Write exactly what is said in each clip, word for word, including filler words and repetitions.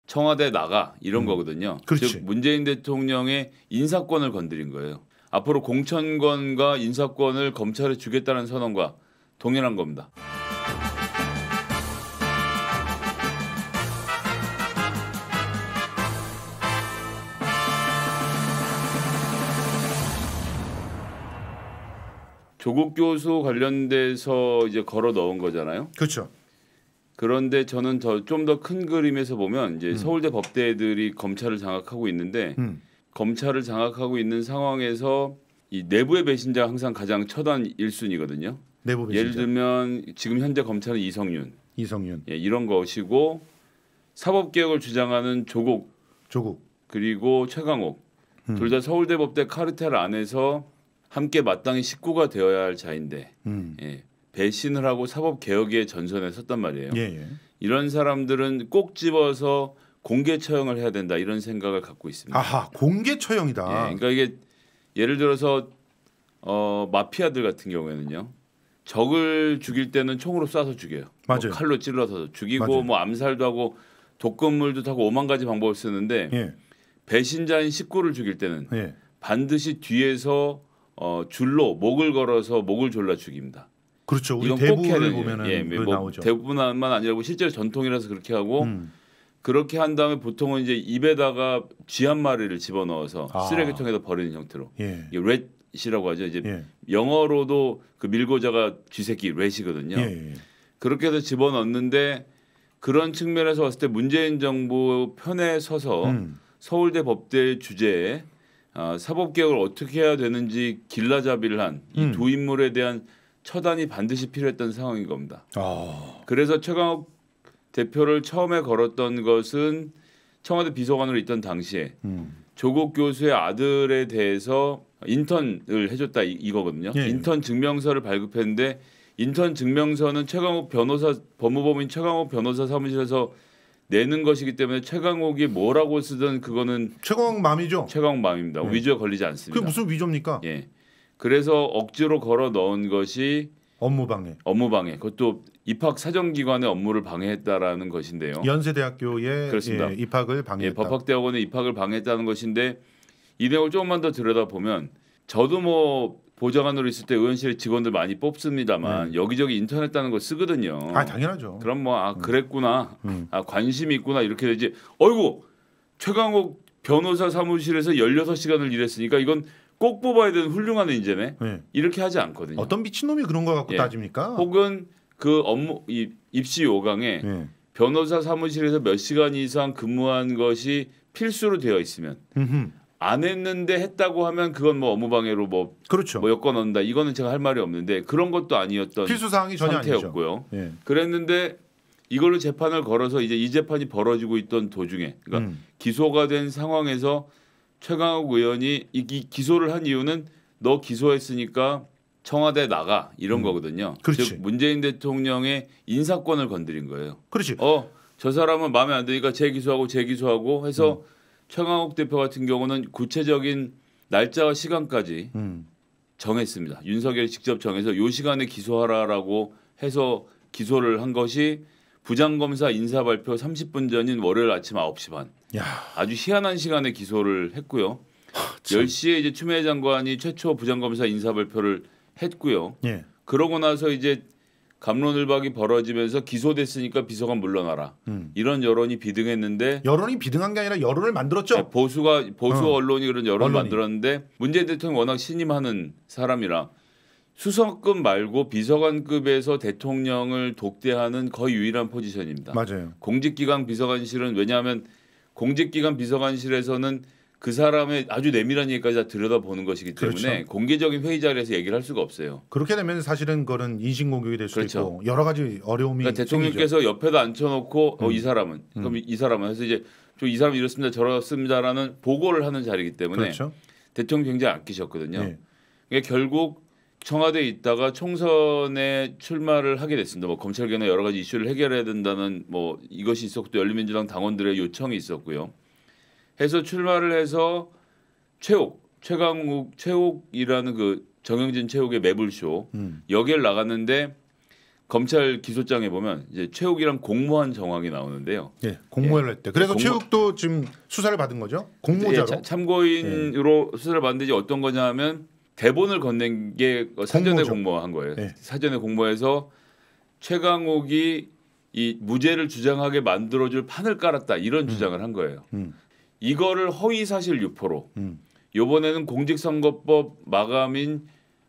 청와대 나가 이런 음. 거거든요. 그렇지. 즉 문재인 대통령의 인사권을 건드린 거예요. 앞으로 공천권과 인사권을 검찰에 주겠다는 선언과 동일한 겁니다. 조국 교수 관련돼서 이제 걸어 넣은 거잖아요. 그렇죠. 그런데 저는 더 좀 더 큰 그림에서 보면 이제 음. 서울대 법대들이 검찰을 장악하고 있는데 음. 검찰을 장악하고 있는 상황에서 이 내부의 배신자가 항상 가장 처단 일 순위거든요. 내부 배신자. 예를 들면 지금 현재 검찰은 이성윤, 이성윤, 예, 이런 것이고 사법개혁을 주장하는 조국, 조국 그리고 최강욱 음. 둘 다 서울대 법대 카르텔 안에서 함께 마땅히 식구가 되어야 할 자인데 음. 예, 배신을 하고 사법개혁의 전선에 섰단 말이에요. 예, 예. 이런 사람들은 꼭 집어서 공개 처형을 해야 된다 이런 생각을 갖고 있습니다. 아하, 공개 처형이다. 예, 그러니까 이게 예를 들어서 어, 마피아들 같은 경우에는요. 적을 죽일 때는 총으로 쏴서 죽여요. 맞아요. 뭐 칼로 찔러서 죽이고 맞아요. 뭐 암살도 하고 독극물도 하고 오만 가지 방법을 쓰는데 예. 배신자인 식구를 죽일 때는 예. 반드시 뒤에서 어, 줄로 목을 걸어서 목을 졸라 죽입니다. 그렇죠. 우리 이건 꼭 해야 대부를 되는 보면은 예, 그 뭐 나오죠. 대부분만 아니라고 실제로 전통이라서 그렇게 하고 음. 그렇게 한 다음에 보통은 이제 입에다가 쥐 한 마리를 집어넣어서 아. 쓰레기통에다 버리는 형태로 예. 이게 렛이라고 하죠. 이제 예. 영어로도 그 밀고자가 쥐새끼 렛이거든요. 예. 예. 그렇게 해서 집어넣는데 그런 측면에서 봤을 때 문재인 정부 편에 서서 음. 서울대 법대 주제에 아, 사법개혁을 어떻게 해야 되는지 길라잡이를 한 이 두 음. 인물에 대한 처단이 반드시 필요했던 상황인 겁니다. 아. 그래서 최강욱 대표를 처음에 걸었던 것은 청와대 비서관으로 있던 당시에 음. 조국 교수의 아들에 대해서 인턴을 해줬다 이, 이거거든요. 예. 인턴 증명서를 발급했는데 인턴 증명서는 최강욱 변호사 법무법인 최강욱 변호사 사무실에서 내는 것이기 때문에 최강욱이 뭐라고 쓰든 그거는 최강 맘이죠. 최강욱 마음입니다. 네. 위조에 걸리지 않습니다. 그게 무슨 위조입니까? 예. 그래서 억지로 걸어 넣은 것이 업무방해. 업무방해. 그것도 입학 사정기관의 업무를 방해했다라는 것인데요. 연세대학교의 그렇습니다. 예, 입학을 예, 방해했다. 법학대학원의 입학을 방해했다는 것인데 이 내용을 조금만 더 들여다보면 저도 뭐 보좌관으로 있을 때 의원실에 직원들 많이 뽑습니다만 네. 여기저기 인터넷 다는 거 쓰거든요. 아 당연하죠. 그럼 뭐 아 그랬구나. 음. 아 관심이 있구나 이렇게 되지. 어이구 최강욱 변호사 사무실에서 열여섯 시간을 일했으니까 이건 꼭 뽑아야 되는 훌륭한 인재네. 네. 이렇게 하지 않거든요. 어떤 미친놈이 그런 거 갖고 예. 따집니까? 혹은 그 업무 이, 입시 요강에 예. 변호사 사무실에서 몇 시간 이상 근무한 것이 필수로 되어 있으면 음흠. 안 했는데 했다고 하면 그건 뭐 업무방해로 뭐, 그렇죠. 뭐 여권 얻는다 이거는 제가 할 말이 없는데 그런 것도 아니었던 필수 사항이 전혀 상태였고요. 아니죠. 예. 그랬는데 이걸로 재판을 걸어서 이제 이 재판이 벌어지고 있던 도중에 그러니까 음. 기소가 된 상황에서 최강욱 의원이 이, 이 기소를 한 이유는 너 기소했으니까 청와대 나가 이런 음. 거거든요. 그렇지. 즉 문재인 대통령의 인사권을 건드린 거예요. 그렇지. 어, 저 사람은 마음에 안 드니까 재기소하고 재기소하고 해서 음. 최강욱 대표 같은 경우는 구체적인 날짜와 시간까지 음. 정했습니다. 윤석열이 직접 정해서 요 시간에 기소하라라고 해서 기소를 한 것이 부장검사 인사 발표 삼십 분 전인 월요일 아침 아홉 시 반. 야. 아주 희한한 시간에 기소를 했고요. 참. 열 시에 이제 추미애 장관이 최초 부장검사 인사 발표를 했고요. 예. 그러고 나서 이제 갑론을박이 벌어지면서 기소됐으니까 비서관 물러나라. 음. 이런 여론이 비등했는데 여론이 비등한 게 아니라 여론을 만들었죠. 네, 보수가 보수 어. 언론이 그런 여론을 언론이. 만들었는데 문재인 대통령이 워낙 신임하는 사람이라 수석급 말고 비서관급에서 대통령을 독대하는 거의 유일한 포지션입니다. 맞아요. 공직기강 비서관실은 왜냐하면 공직기관 비서관실에서는 그 사람의 아주 내밀한 얘기까지 다 들여다보는 것이기 때문에 그렇죠. 공개적인 회의 자리에서 얘기를 할 수가 없어요. 그렇게 되면 사실은 그거는 인신공격이 될 수도 그렇죠. 있고 여러 가지 어려움이 그러니까 생기죠. 대통령께서 옆에다 앉혀놓고 음. 어, 이 사람은 그럼 이 사람은 해서 이제 좀 이 사람 이렇습니다 저렇습니다라는 보고를 하는 자리이기 때문에 그렇죠. 대통령 굉장히 아끼셨거든요. 예. 그러니까 결국 청와대에 있다가 총선에 출마를 하게 됐습니다. 뭐 검찰개혁 여러 가지 이슈를 해결해야 된다는 뭐 이것이 있었고 또 열린민주당 당원들의 요청이 있었고요. 해서 출마를 해서 최옥, 최강욱, 최옥이라는 그 정영진 최옥의 매불쇼 음. 여기를 나갔는데 검찰 기소장에 보면 이제 최욱이랑 공모한 정황이 나오는데요. 예, 공모를 했대. 그래서 공모- 최욱도 지금 수사를 받은 거죠? 공모자로. 예, 자- 참고인으로 수사를 받는데 이제 어떤 거냐면 대본을 건넨 게 사전에 공모죠. 공모한 거예요. 예. 사전에 공모해서 최강욱이 이 무죄를 주장하게 만들어줄 판을 깔았다 이런 주장을 한 거예요. 음. 이거를 허위사실 유포로 음. 이번에는 공직선거법 마감인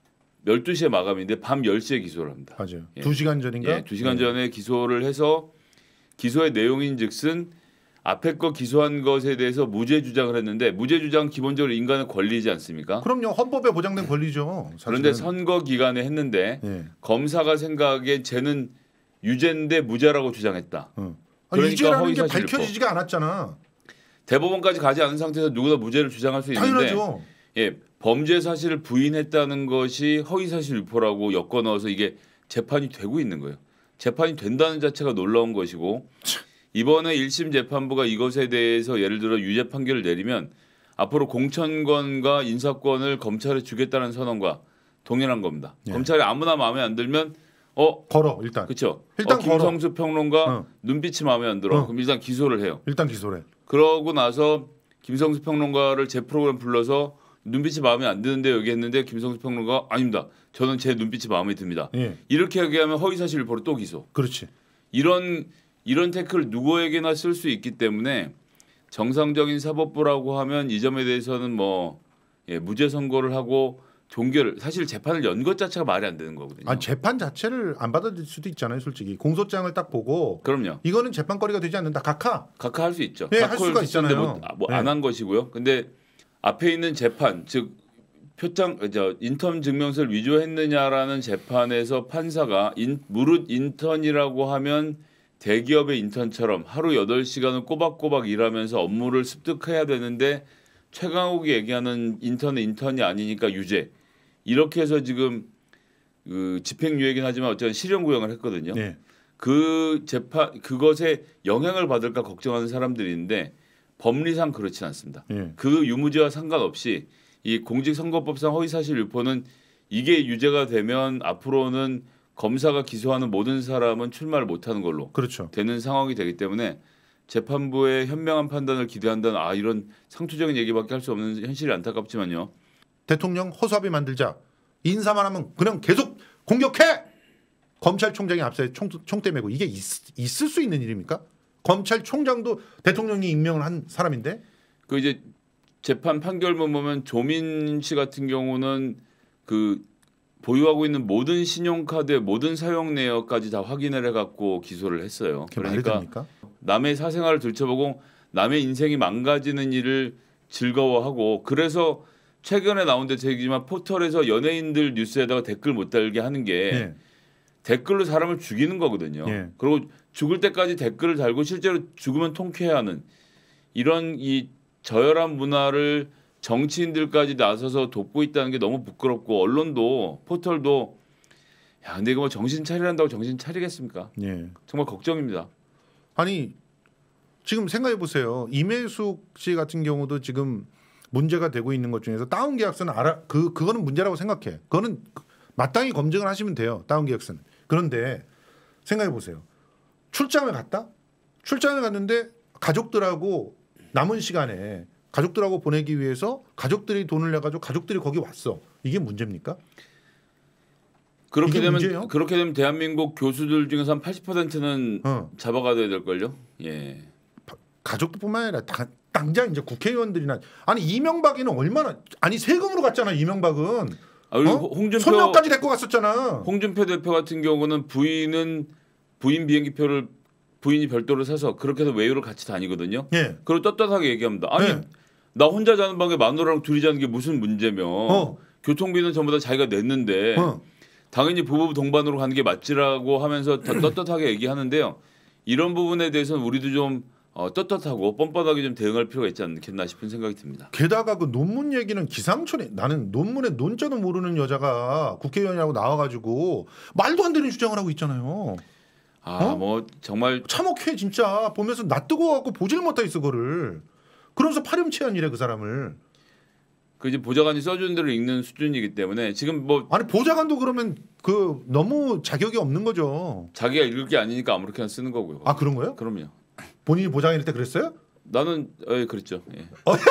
열두 시에 마감인데 밤 열 시에 기소를 합니다. 맞아요. 예. 두 시간 전인가? 예, 두 시간 전에 기소를 해서 기소의 내용인즉슨 앞에 거 기소한 것에 대해서 무죄 주장을 했는데 무죄 주장 기본적으로 인간의 권리지 않습니까? 그럼요. 헌법에 보장된 권리죠. 사실은. 그런데 선거 기간에 했는데 예. 검사가 생각하기에 쟤는 유죄인데 무죄라고 주장했다. 어. 아, 그러니까 유죄라는 게 허위사실 밝혀지지가 않았잖아. 대법원까지 가지 않은 상태에서 누구나 무죄를 주장할 수 있는데 당연하죠. 예, 범죄 사실을 부인했다는 것이 허위사실 유포라고 엮어 넣어서 이게 재판이 되고 있는 거예요. 재판이 된다는 자체가 놀라운 것이고 이번에 일 심 재판부가 이것에 대해서 예를 들어 유죄 판결을 내리면 앞으로 공천권과 인사권을 검찰에 주겠다는 선언과 동일한 겁니다. 예. 검찰이 아무나 마음에 안 들면 어 걸어 일단. 그렇죠. 일단 어, 김성수 평론가 어. 눈빛이 마음에 안 들어. 어. 그럼 일단 기소를 해요. 일단 기소래. 그러고 나서 김성수 평론가를 제 프로그램 불러서 눈빛이 마음에 안 드는데 여기 했는데 김성수 평론가 아닙니다. 저는 제 눈빛이 마음에 듭니다. 예. 이렇게 얘기하면 허위사실 유포로 또 기소. 그렇지. 이런 이런 태클 누구에게나 쓸 수 있기 때문에 정상적인 사법부라고 하면 이 점에 대해서는 뭐 예, 무죄 선고를 하고 종결 사실 재판을 연 것 자체가 말이 안 되는 거거든요. 아 재판 자체를 안 받아들일 수도 있잖아요. 솔직히 공소장을 딱 보고 그럼요. 이거는 재판거리가 되지 않는다. 각하. 각하 할 수 있죠. 예, 할 수가 있잖아요. 뭐안 예. 한 것이고요. 근데 앞에 있는 재판 즉 표창 저 인턴 증명서를 위조했느냐라는 재판에서 판사가 인, 무릇 인턴이라고 하면 대기업의 인턴처럼 하루 여덟 시간을 꼬박꼬박 일하면서 업무를 습득해야 되는데 최강욱이 얘기하는 인턴은 인턴이 아니니까 유죄. 이렇게 해서 지금 그 집행유예긴 하지만 어쨌든 실형 구형을 했거든요. 예. 그 재판 그것에 영향을 받을까 걱정하는 사람들이 있는데 법리상 그렇진 않습니다. 예. 그 유무죄와 상관없이 이 공직선거법상 허위사실 유포는 이게 유죄가 되면 앞으로는 검사가 기소하는 모든 사람은 출마를 못하는 걸로 그렇죠. 되는 상황이 되기 때문에 재판부의 현명한 판단을 기대한다는 아 이런 상투적인 얘기밖에 할 수 없는 현실이 안타깝지만요. 대통령 허수아비 만들자. 인사만 하면 그냥 계속 공격해. 검찰총장이 앞서에 총, 총대 메고 이게 있, 있을 수 있는 일입니까? 검찰총장도 대통령이 임명을 한 사람인데. 그 이제 재판 판결문 보면 조민 씨 같은 경우는 그 보유하고 있는 모든 신용카드의 모든 사용 내역까지 다 확인을 해갖고 기소를 했어요. 그게 말이 그러니까 됩니까? 남의 사생활을 들춰보고 남의 인생이 망가지는 일을 즐거워하고 그래서 최근에 나온 데이지만 포털에서 연예인들 뉴스에다가 댓글 못 달게 하는 게 예. 댓글로 사람을 죽이는 거거든요. 예. 그리고 죽을 때까지 댓글을 달고 실제로 죽으면 통쾌해하는 이런 이 저열한 문화를 정치인들까지 나서서 돕고 있다는 게 너무 부끄럽고 언론도 포털도 야 근데 이거 뭐 정신 차리란다고 정신 차리겠습니까? 예. 정말 걱정입니다. 아니 지금 생각해 보세요. 임혜숙 씨 같은 경우도 지금 문제가 되고 있는 것 중에서 다운 계약서는 알아 그 그거는 문제라고 생각해. 그거는 마땅히 검증을 하시면 돼요. 다운 계약서는. 그런데 생각해 보세요. 출장을 갔다? 출장을 갔는데 가족들하고 남은 시간에 가족들하고 보내기 위해서 가족들이 돈을 내 가지고 가족들이 거기 왔어. 이게 문제입니까? 그렇게 이게 되면 문제예요? 그렇게 되면 대한민국 교수들 중에서 한 팔십 퍼센트는 어. 잡아가야 될 걸요. 예. 가족뿐만 아니라 당, 당장 이제 국회의원들이나 아니 이명박이는 얼마나 아니 세금으로 갔잖아. 이명박은 아, 그리고 어? 홍준표 손녀까지 데리고 갔었잖아. 홍준표 대표 같은 경우는 부인은 부인 비행기표를 부인이 별도로 사서 그렇게 해서 외유를 같이 다니거든요. 예. 그리고 떳떳하게 얘기합니다. 아니 네. 나 혼자 자는 방에 마누라랑 둘이 자는 게 무슨 문제며 어. 교통비는 전부 다 자기가 냈는데 어. 당연히 부부 동반으로 가는 게 맞지라고 하면서 더 떳떳하게 얘기하는데요. 이런 부분에 대해서는 우리도 좀 어, 떳떳하고 뻔뻔하게 좀 대응할 필요가 있지 않겠나 싶은 생각이 듭니다. 게다가 그 논문 얘기는 기상천외. 나는 논문의 논자도 모르는 여자가 국회의원이라고 나와가지고 말도 안 되는 주장을 하고 있잖아요. 아 뭐 어? 정말 참혹해 진짜. 보면서 나 뜨거워갖고 보질 못하겠어 그거를. 그러면서 파렴치한이래 그 사람을. 그 이제 보좌관이 써준 대로 읽는 수준이기 때문에 지금 뭐 아니 보좌관도 그러면 그 너무 자격이 없는 거죠. 자기가 읽을 게 아니니까 아무렇게나 쓰는 거고요. 아 그런 거요? 그럼요. 본인이 보좌관일 때 그랬어요? 나는 예, 그랬죠. 예.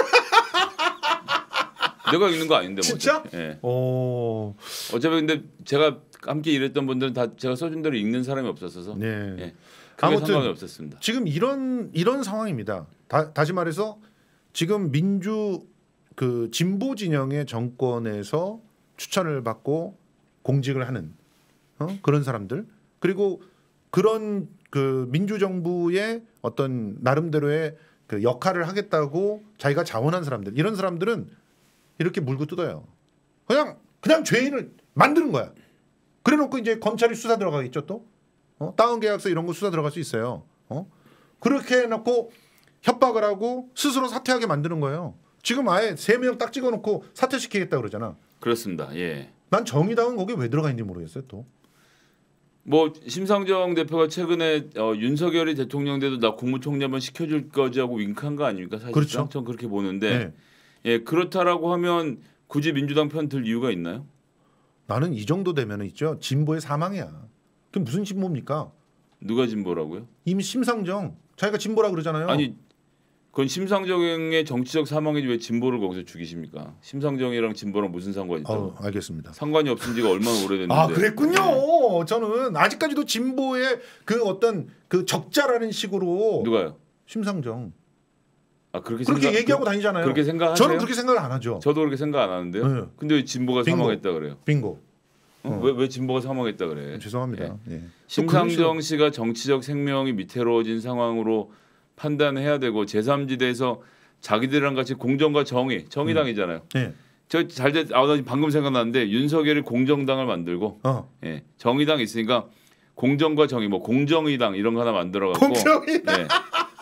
내가 읽는 거 아닌데 뭐. 진짜? 어차피. 예. 오. 어차피 근데 제가 함께 일했던 분들은 다 제가 써준 대로 읽는 사람이 없었어서 네. 예. 크게 아무튼 상관이 없었습니다. 지금 이런 이런 상황입니다. 다, 다시 말해서 지금 민주 그 진보 진영의 정권에서 추천을 받고 공직을 하는 어? 그런 사람들 그리고 그런 그 민주 정부의 어떤 나름대로의 그 역할을 하겠다고 자기가 자원한 사람들 이런 사람들은 이렇게 물고 뜯어요. 그냥 그냥 죄인을 만드는 거야. 그래놓고 이제 검찰이 수사 들어가겠죠 또. 어? 다운 계약서 이런 거 수사 들어갈 수 있어요. 어? 그렇게 해놓고 협박을 하고 스스로 사퇴하게 만드는 거예요. 지금 아예 세 명 딱 찍어놓고 사퇴시키겠다 그러잖아. 그렇습니다. 예. 난 정의당은 거기 왜 들어가 있는지 모르겠어요 또. 뭐 심상정 대표가 최근에 어, 윤석열이 대통령 돼도 나 국무총리 한번 시켜줄 거지 하고 윙크한 거 아닙니까? 사실상 그렇죠. 전 그렇게 보는데 네. 예 그렇다라고 하면 굳이 민주당 편 들 이유가 있나요? 나는 이 정도 되면 있죠. 진보의 사망이야. 그게 무슨 진보입니까? 누가 진보라고요? 이미 심상정 자기가 진보라 그러잖아요. 아니 그건 심상정의 정치적 사망이지 왜 진보를 거기서 죽이십니까? 심상정이랑 진보랑 무슨 상관이 있죠? 어, 알겠습니다. 상관이 없은 지가 얼마나 오래됐는데. 아 그랬군요. 네. 저는 아직까지도 진보의 그 어떤 그 적자라는 식으로 누가요? 심상정 아 그렇게 그렇게 생각, 얘기하고 그, 다니잖아요. 그렇게 생각하세요? 저는 그렇게 생각을 안 하죠. 저도 그렇게 생각 안 하는데요. 네. 근데 왜 진보가 빙고. 사망했다 그래요? 빙고. 어? 어. 왜, 왜 진보가 사망했다 그래? 죄송합니다. 예. 심상정 씨가 정치적 생명이 위태로워진 상황으로 판단해야 되고 제삼지대에서 자기들이랑 같이 공정과 정의, 정의당이잖아요. 예. 저 잘돼 아, 나 방금 생각났는데 윤석열이 공정당을 만들고 어. 예, 정의당 있으니까 공정과 정의, 뭐 공정의당 이런 거 하나 만들어갖고 공정의당. 예.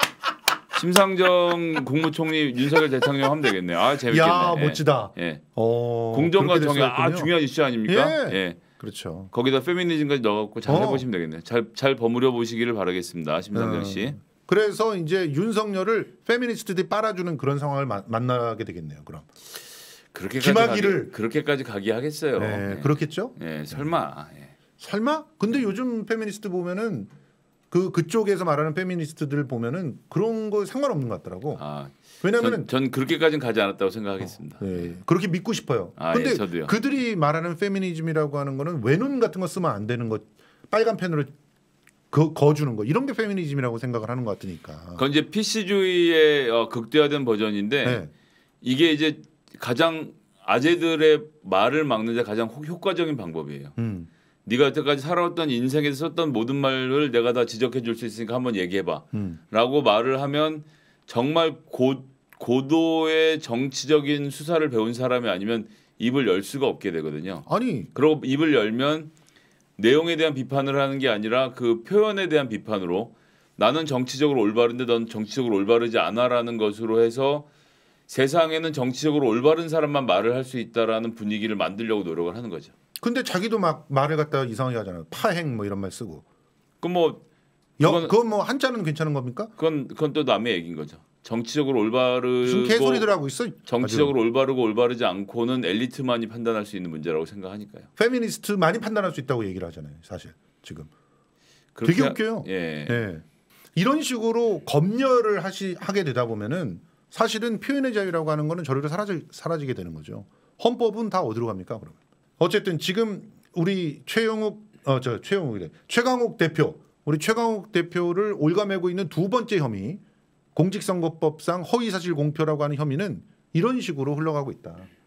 심상정 국무총리 윤석열 대통령 하면 되겠네요. 아 재밌겠네. 야 예. 멋지다. 예. 어, 공정과 그렇게 정의 아 됐었군요. 중요한 이슈 아닙니까? 예. 예. 그렇죠. 거기다 페미니즘까지 넣어갖고 잘 어. 해보시면 되겠네요. 잘 잘 버무려 보시기를 바라겠습니다, 심상정 씨. 어. 그래서 이제 윤석열을 페미니스트들이 빨아주는 그런 상황을 마, 만나게 되겠네요. 그럼 그렇게까지 김학의를 가기, 그렇게까지 가기 하겠어요. 네, 예. 그렇겠죠. 예, 설마. 예. 설마? 근데 요즘 페미니스트 보면은 그 그쪽에서 말하는 페미니스트들 보면은 그런 거 상관없는 것 같더라고. 아, 왜냐면은 전, 전 그렇게까지는 가지 않았다고 생각하겠습니다. 예, 그렇게 믿고 싶어요. 아, 근데 예, 저도요. 그들이 말하는 페미니즘이라고 하는 거는 외눈 같은 거 쓰면 안 되는 거, 빨간 펜으로 거, 거주는 거 이런 게 페미니즘이라고 생각을 하는 것 같으니까. 그건 이제 피씨주의의 어, 극대화된 버전인데 네. 이게 이제 가장 아재들의 말을 막는 데 가장 효- 효과적인 방법이에요. 음. 네가 여태까지 살아왔던 인생에서 썼던 모든 말을 내가 다 지적해 줄 수 있으니까 한번 얘기해봐. 음. 라고 말을 하면 정말 고, 고도의 정치적인 수사를 배운 사람이 아니면 입을 열 수가 없게 되거든요. 아니 그리고 입을 열면 내용에 대한 비판을 하는 게 아니라 그 표현에 대한 비판으로 나는 정치적으로 올바른데 넌 정치적으로 올바르지 않아라는 것으로 해서 세상에는 정치적으로 올바른 사람만 말을 할 수 있다라는 분위기를 만들려고 노력을 하는 거죠. 근데 자기도 막 말을 갖다가 이상하게 하잖아요. 파행 뭐 이런 말 쓰고. 그럼 뭐 여, 그건- 그건 뭐 한자는 괜찮은 겁니까? 그건 그건 또 남의 얘기인 거죠. 정치적으로 올바르고 무슨 개소리들 하고 있어? 정치적으로 올바르고 올바르지 않고는 엘리트만이 판단할 수 있는 문제라고 생각하니까요. 페미니스트 많이 판단할 수 있다고 얘기를 하잖아요. 사실 지금 그렇게 되게 하- 웃겨요. 예. 예. 이런 식으로 검열을 하시 하게 되다 보면은 사실은 표현의 자유라고 하는 거는 저리로 사라지 사라지게 되는 거죠. 헌법은 다 어디로 갑니까? 그러면 어쨌든 지금 우리 최영욱 어저 최영욱이래 최강욱 대표 우리 최강욱 대표를 올가매고 있는 두 번째 혐의 공직선거법상 허위사실 공표라고 하는 혐의는 이런 식으로 흘러가고 있다.